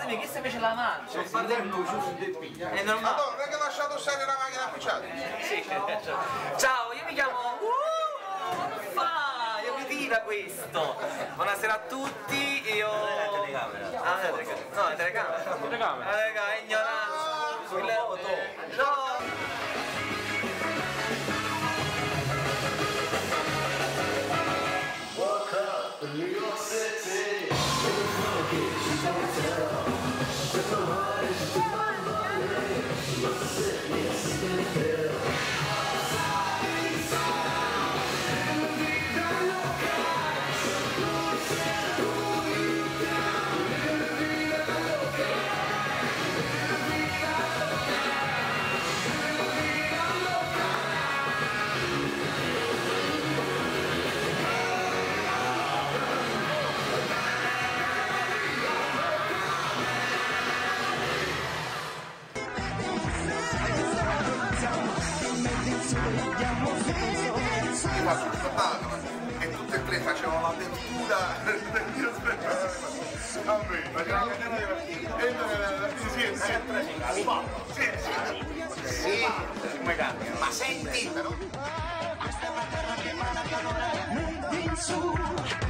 scusami, che se fece la mancia? È normale. Madonna, non è che ha lasciato stare la macchina afficiata? Sì, ciao, io mi chiamo... Io mi tira questo! Buonasera a tutti, io... La telecamera. Ah, la telecamera. No, la telecamera. La telecamera. La telecamera, ignoranza. No! Woke up in New York City, living funky, she don't tell. Took my heart and she took my money. She must have sent me a sick pill. Qua sul sottano e tutte e tre facevano l'avventura del mio spettacolo. A me, facevamo sì, come cambia? Ma senti, però.